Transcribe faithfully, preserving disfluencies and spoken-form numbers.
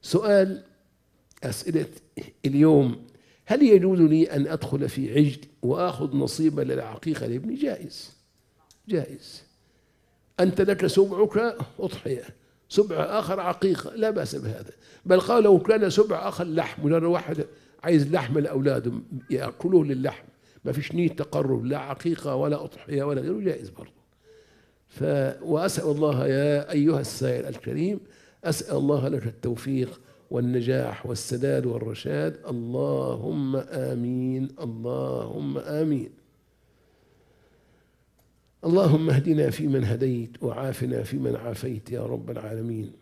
سؤال أسئلة اليوم: هل يجوز لي أن أدخل في عجل وآخذ نصيبا للعقيقة لابني؟ جائز، جائز. أنت لك سبعك أضحية، سبع آخر عقيقة، لا بأس بهذا. بل قال لو كان سبع آخر لحم، مجرد واحد عايز لحم الأولاد يأكلوه للحم، ما فيش نية تقرب، لا عقيقة ولا أضحية ولا غيره، جائز برضه. ف وأسأل الله يا أيها السائل الكريم، أسأل الله لك التوفيق والنجاح والسداد والرشاد، اللهم آمين، اللهم آمين. اللهم اهدنا فيمن هديت، وعافنا فيمن عافيت يا رب العالمين.